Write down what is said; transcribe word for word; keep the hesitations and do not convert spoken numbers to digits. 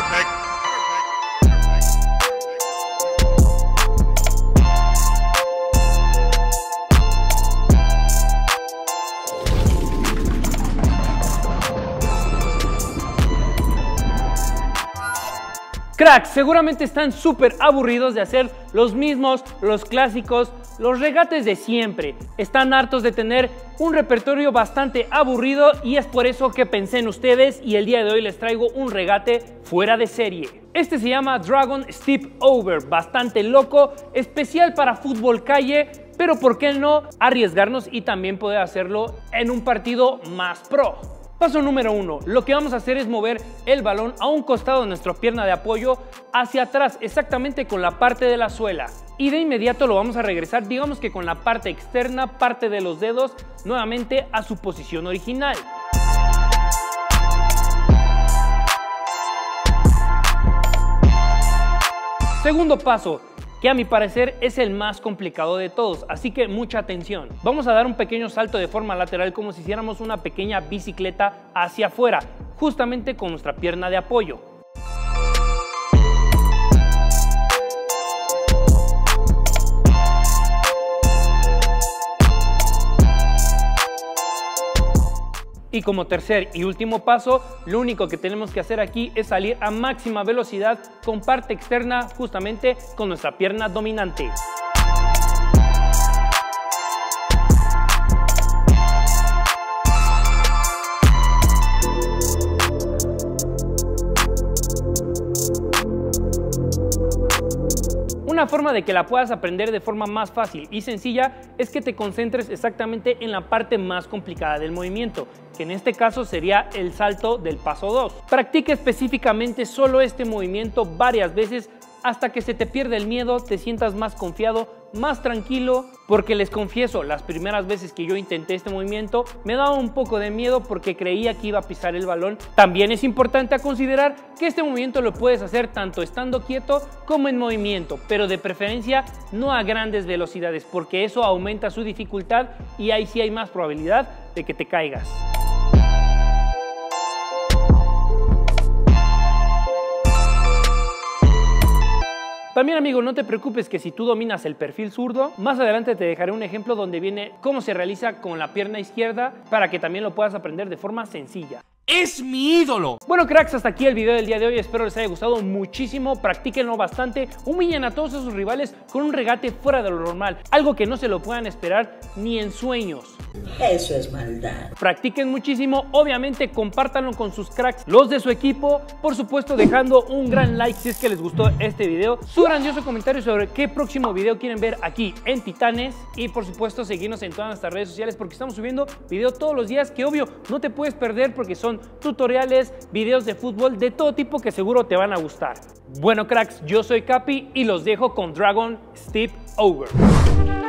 Perfect. Cracks, seguramente están súper aburridos de hacer los mismos, los clásicos, los regates de siempre. Están hartos de tener un repertorio bastante aburrido y es por eso que pensé en ustedes y el día de hoy les traigo un regate fuera de serie. Este se llama Dragon Step Over, bastante loco, especial para fútbol calle, pero por qué no arriesgarnos y también poder hacerlo en un partido más pro. Paso número uno, lo que vamos a hacer es mover el balón a un costado de nuestra pierna de apoyo hacia atrás, exactamente con la parte de la suela. Y de inmediato lo vamos a regresar, digamos que con la parte externa, parte de los dedos, nuevamente a su posición original. Segundo paso, que a mi parecer es el más complicado de todos, así que mucha atención. Vamos a dar un pequeño salto de forma lateral como si hiciéramos una pequeña bicicleta hacia afuera, justamente con nuestra pierna de apoyo. Y como tercer y último paso, lo único que tenemos que hacer aquí es salir a máxima velocidad con parte externa, justamente con nuestra pierna dominante. Una forma de que la puedas aprender de forma más fácil y sencilla es que te concentres exactamente en la parte más complicada del movimiento, que en este caso sería el salto del paso dos. Practica específicamente solo este movimiento varias veces hasta que se te pierda el miedo, te sientas más confiado, más tranquilo, porque les confieso, las primeras veces que yo intenté este movimiento me daba un poco de miedo porque creía que iba a pisar el balón. También es importante a considerar que este movimiento lo puedes hacer tanto estando quieto como en movimiento, pero de preferencia no a grandes velocidades porque eso aumenta su dificultad y ahí sí hay más probabilidad de que te caigas. También, amigo, no te preocupes que si tú dominas el perfil zurdo, más adelante te dejaré un ejemplo donde viene cómo se realiza con la pierna izquierda para que también lo puedas aprender de forma sencilla. ¡Es mi ídolo! Bueno, cracks, hasta aquí el video del día de hoy. Espero les haya gustado muchísimo. Practíquenlo bastante. Humillen a todos esos rivales con un regate fuera de lo normal. Algo que no se lo puedan esperar ni en sueños. Eso es maldad. Practiquen muchísimo. Obviamente, compártanlo con sus cracks, los de su equipo. Por supuesto, dejando un gran like si es que les gustó este video. Su grandioso comentario sobre qué próximo video quieren ver aquí en Titanes. Y por supuesto, seguirnos en todas nuestras redes sociales porque estamos subiendo video todos los días que obvio no te puedes perder porque son tutoriales, videos de fútbol de todo tipo que seguro te van a gustar. Bueno, cracks, yo soy Capi y los dejo con Dragon Step Over.